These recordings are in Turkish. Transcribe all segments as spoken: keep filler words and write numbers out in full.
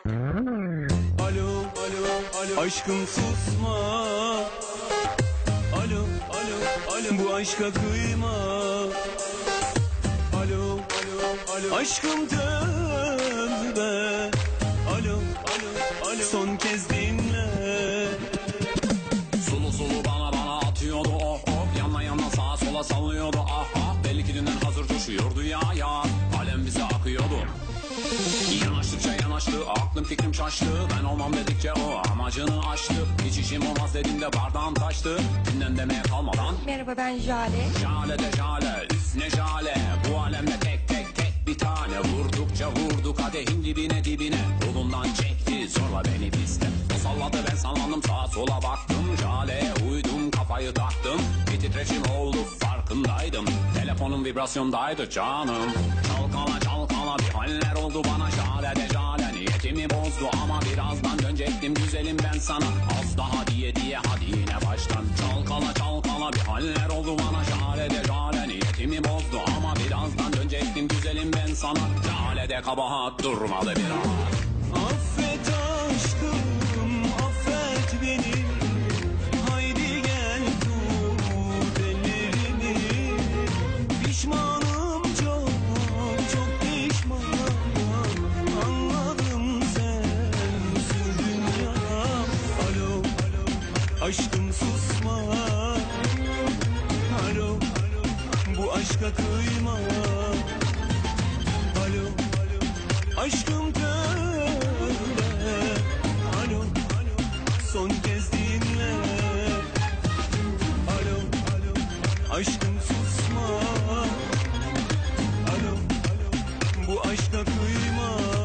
efendim. Alo, alo, alo. Aşkım susma. Alo, alo, alo. Bu aşka kıyma. Alo, alo, alo. Aşkım tövbe. Alo, alo, alo. Son kez dinle. Sulu sulu bana bana atıyordu oh oh. Yana yana sağa sola sallıyordu ah ah. Belli ki dünden hazır coşuyordu ya ya. Alem bize akıyordu. Yanaştıkça yanaştı, aklım fikrim şaştı. Ben olmam dedikçe o amacını aştı. Hiç işim olmaz dediğimde bardağım taştı. Dünden demeye kalmadan. Merhaba, ben Jale. Jale de jale, üf ne jale. Bu alemde tek tek tek bir tane. Vurdukça vurdu kadehin dibine dibine. Yolundan çekti zorla beni piste. O salladı ben sallandım sağa sola baktım. Jale'ye uydum kafayı taktım. Bir titreşim oldu farkındaydım. Telefonum vibrasyondaydı canım. Çalkala çalkala bir haller oldu bana. Jale de jale niyetimi bozdu. Ama birazdan dönecektim güzelim ben sana. Az daha diye diye hadi yine baştan. Çalkala çalkala bir haller oldu bana. Jale de jale niyetimi bozdu. Ama birazdan dönecektim güzelim ben sana. Jale de kabahat durmadı bir an. Affet aşkım, affet beni. Haydi gel tut ellerimi. Pişmanım çok, çok pişmanım. Anladım sen sürdün ya. Alo, alo, aşkım susma. Alo, alo, bu aşka kıyma. Alo, alo, aşkım tövbe. Alo, alo, son kez dinle. Alo, alo, aşkım susma. Alo, alo, bu aşka kıyma.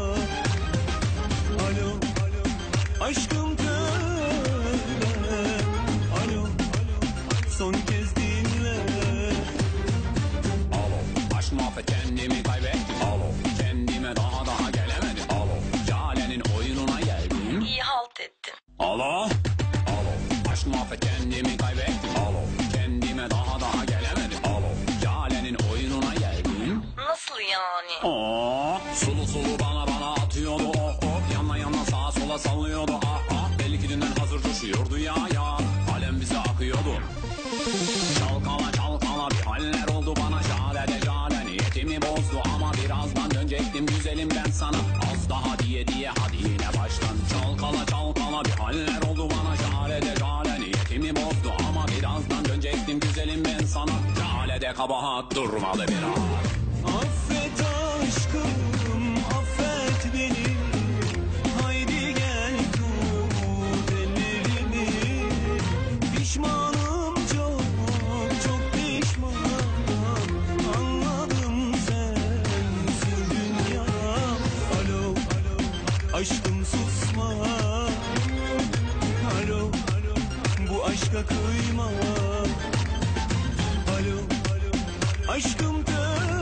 Alo, alo, aşkım tövbe. Alo, alo, son kez dinle. Alo, aşk muhabbet kendimi kaybettim. Alo, kendime daha daha gelemedim. Alo, Jale'nin oyununa geldim. İyi halt ettin. Alo, alo, aşk muhabbet kendimi kaybettim. Alo, kendime daha daha gelemedim. Alo, Jale'nin oyununa geldim. Nasıl yani? Aa, sulu sulu bana bana atıyordu oh oh. Yana yana sağa sola sallıyordu ah ah. Belli ki dünden hazır coşuyordu ya ya. Alem bize akıyordu. Çalkala çalkala bir haller oldu bana. Jale de jale niyetimi bozdu. Ama birazdan dönecektim güzelim ben sana. Az daha diye diye hadi yine baştan. Çalkala çalkala bir haller oldu bana. Jale de jale niyetimi bozdu. Ama birazdan dönecektim güzelim ben sana. Jale de kabahat durmadı bir an. Affet aşkım, affet beni. Haydi gel tut ellerimi. Pişmanım çok, çok pişmanım. Anladım sen sürdün ya. Alo, alo, aşkım susma. Alo, alo, bu aşka kıyma. Alo, alo, aşkım tövbe.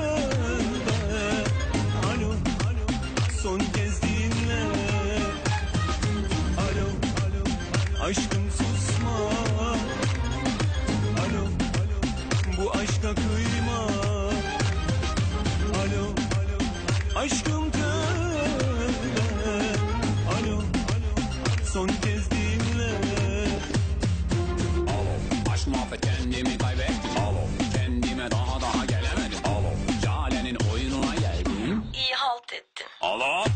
Alo, alo, son kez dinle. Alo, alo, aşkım susma. Alo, alo, bu aşka kıyma. Alo, alo, aşkım tövbe. Alo, alo, son kez dinle. Alo, aşk muhabbet kendimi kaybettim. Alo, kendime daha daha gelemedim. Alo, Jale'nin oyununa geldim. İyi halt ettin. Alo.